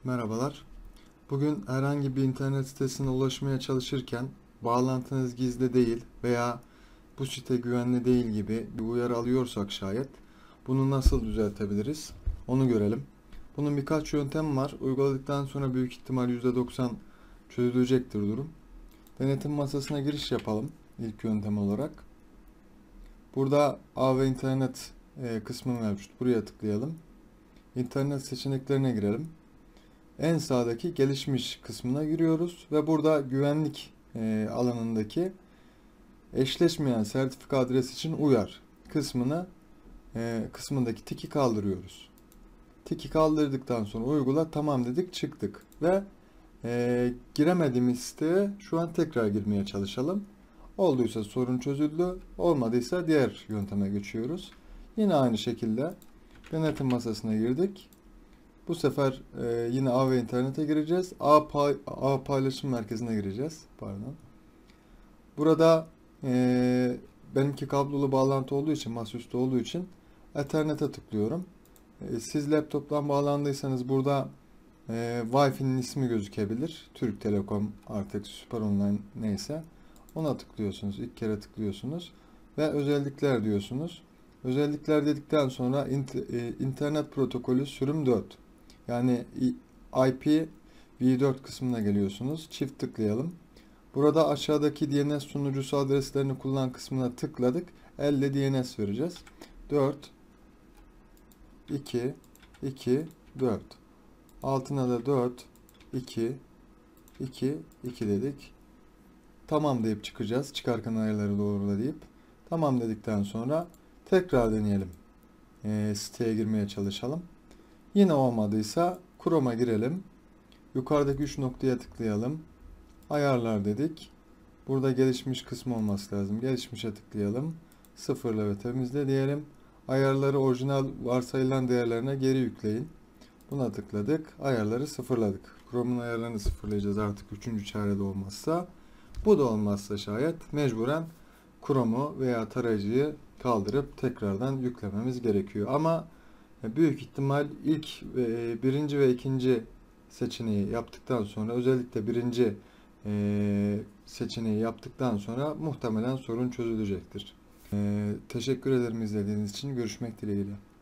Merhabalar. Bugün herhangi bir internet sitesine ulaşmaya çalışırken bağlantınız gizli değil veya bu site güvenli değil gibi bir uyarı alıyorsak şayet bunu nasıl düzeltebiliriz? Onu görelim. Bunun birkaç yöntemi var. Uyguladıktan sonra büyük ihtimal %90 çözülecektir durum. Denetim masasına giriş yapalım ilk yöntem olarak. Burada ağ ve internet kısmı mevcut. Buraya tıklayalım. İnternet seçeneklerine girelim. En sağdaki gelişmiş kısmına giriyoruz ve burada güvenlik alanındaki eşleşmeyen sertifika adresi için uyar kısmındaki tiki kaldırıyoruz. Tiki kaldırdıktan sonra uygula tamam dedik, çıktık ve giremediğimiz siteye şu an tekrar girmeye çalışalım. Olduysa sorun çözüldü, olmadıysa diğer yönteme geçiyoruz. Yine aynı şekilde denetim masasına girdik. Bu sefer yine ağ ve internete gireceğiz. Ağ paylaşım merkezine gireceğiz. Pardon. Burada benimki kablolu bağlantı olduğu için, masaüstü olduğu için Ethernet'e tıklıyorum. Siz laptoptan bağlandıysanız burada Wi-Fi'nin ismi gözükebilir. Türk Telekom, artık Süper Online neyse. Ona tıklıyorsunuz. İlk kere tıklıyorsunuz. Ve özellikler diyorsunuz. Özellikler dedikten sonra internet protokolü sürüm 4. Yani IPv4 kısmına geliyorsunuz. Çift tıklayalım. Burada aşağıdaki DNS sunucusu adreslerini kullan kısmına tıkladık. Elle DNS vereceğiz. 4 2 2 4. Altına da 4 2 2 2 dedik. Tamam deyip çıkacağız. Çıkarken ayarları doğrula deyip. Tamam dedikten sonra tekrar deneyelim. Siteye girmeye çalışalım. Yine olmadıysa Chrome'a girelim. Yukarıdaki 3 noktaya tıklayalım. Ayarlar dedik. Burada gelişmiş kısmı olması lazım. Gelişmişe tıklayalım. Sıfırla ve temizle diyelim. Ayarları orijinal varsayılan değerlerine geri yükleyin. Buna tıkladık. Ayarları sıfırladık. Chrome'un ayarlarını sıfırlayacağız artık 3. çarede olmazsa. Bu da olmazsa şayet mecburen Chrome'u veya tarayıcıyı kaldırıp tekrardan yüklememiz gerekiyor. Ama büyük ihtimal ilk birinci ve ikinci seçeneği yaptıktan sonra, özellikle birinci seçeneği yaptıktan sonra muhtemelen sorun çözülecektir. Teşekkür ederim izlediğiniz için. Görüşmek dileğiyle.